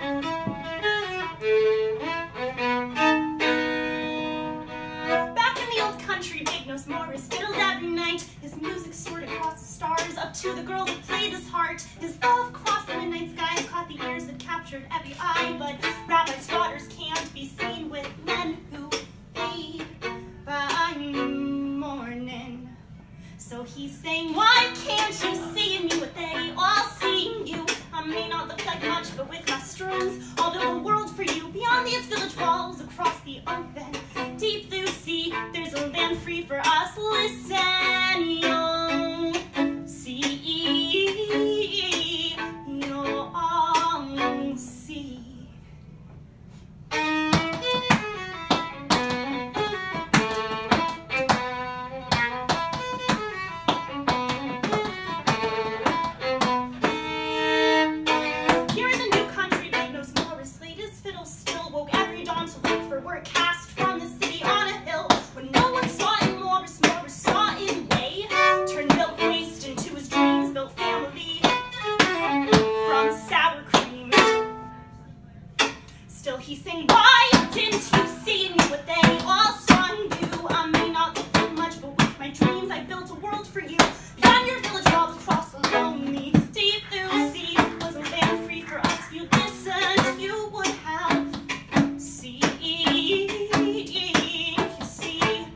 Back in the old country, Big Nose Morris fiddled every night. His music soared across the stars, up to the girl that played his heart. His love crossed the midnight skies, caught the ears that captured every eye. But rabbis' daughters can't be seen with men who fade by morning. So he's saying, why can't you see in me what they all see in you? I may not look like much, but with my strings, I'll build a world for you. Beyond these village walls, across the open, deep blue sea, there's a land free for us. Listen, you'll see, you'll all see. Still he's saying, why didn't you see in me what they all saw in you? I may not look like much, but with my dreams I built a world for you. Beyond your village walls, across the lonely deep blue sea, was a land free for us. If you listened, you would have seen. You see.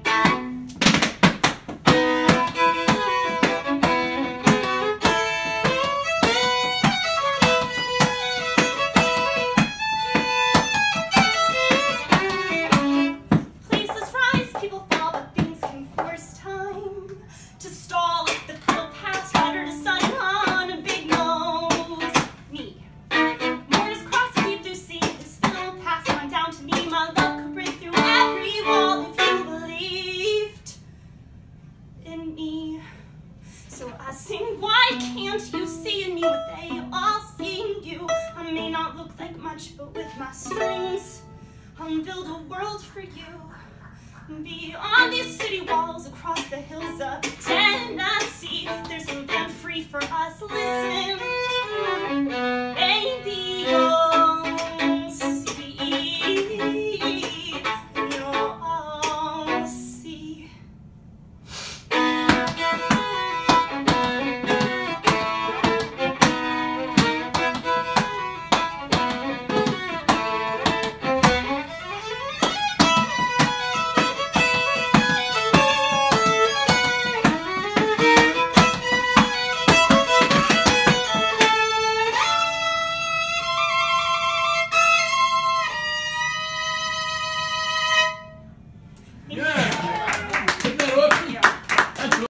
So I sing, why can't you see in me what they all see in you? I may not look like much, but with my strings, I'll build a world for you. Beyond these city walls, across the hills of Tennessee, there's a land free for us. Listen, baby.